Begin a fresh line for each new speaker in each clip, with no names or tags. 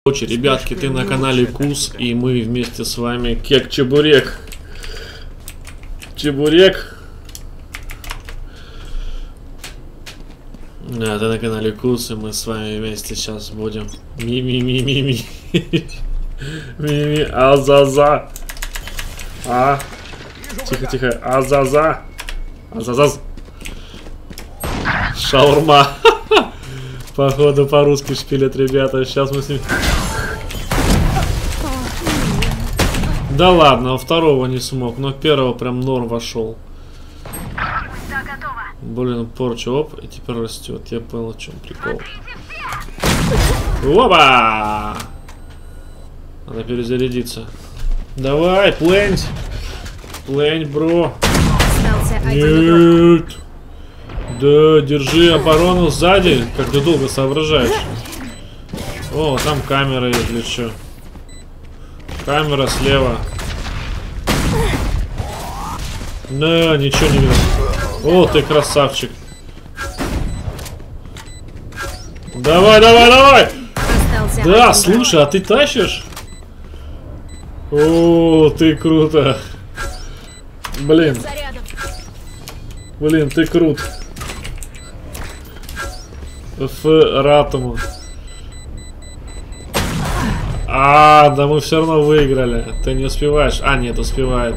Короче, ребятки, ты на канале Кус, и мы вместе с вами Кек Чебурек. Чебурек. Да, ты на канале Кус, и мы с вами вместе сейчас будем ми-ми-ми-ми-ми. Ми-ми, азаза. А. Тихо-тихо, азаза. Азазаз. Шаурма. Походу по-русски шпилят ребята. Сейчас мы с ним... Да ладно, второго не смог, но первого прям норм вошел. Блин, порчу, оп, и теперь растет. Я понял, в чем прикол. Опа! Надо перезарядиться. Давай, плэнь. Плэнь, бро. Нет. Да, держи оборону сзади, как ты долго соображаешь. О, там камера, если что. Камера слева. Да, ничего не видно. О, ты красавчик. Давай, давай, давай! Да, слушай, а ты тащишь? О, ты круто. Блин. Блин, ты крут. Ратому. А, да мы все равно выиграли. Ты не успеваешь. А, нет, успевает.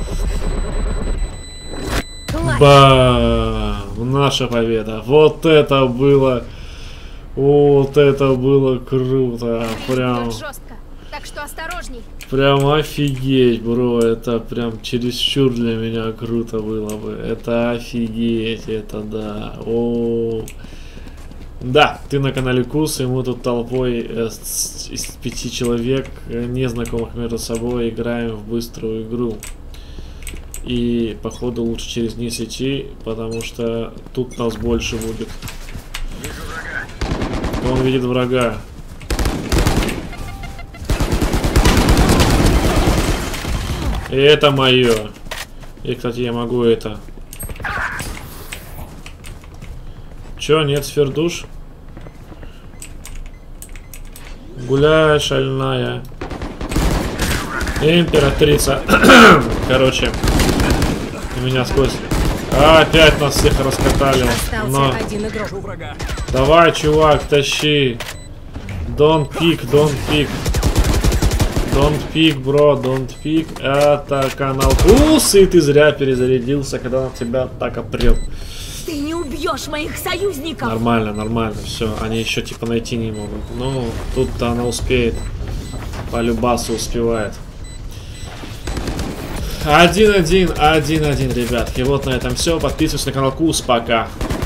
Бам! Наша победа. Вот это было. Вот это было круто. Прям.
Так что осторожней.
Прям офигеть, бро. Это прям чересчур для меня круто было бы. Это офигеть. Это да. О. Да, ты на канале Кус, и мы тут толпой из 5 человек, незнакомых между собой, играем в быструю игру. И походу лучше через низ идти, потому что тут нас больше будет. Он видит врага. И это мое. И, кстати, я могу это... Чё, нет сфер душ? Гуляй, шальная. Императрица. Короче, у меня сквозь... опять нас всех раскатали. Но... Давай, чувак, тащи. Don't pick, don't pick. Don't pick, бро, don't pick. Это канал Кус, и ты зря перезарядился, когда на тебя так опрет.
Ты не убьешь моих союзников.
Нормально, нормально, все. Они еще типа найти не могут. Ну, тут-то она успеет. По любасу успевает. 1-1, 1-1, ребятки. Вот на этом все. Подписывайтесь на канал Кус. Пока.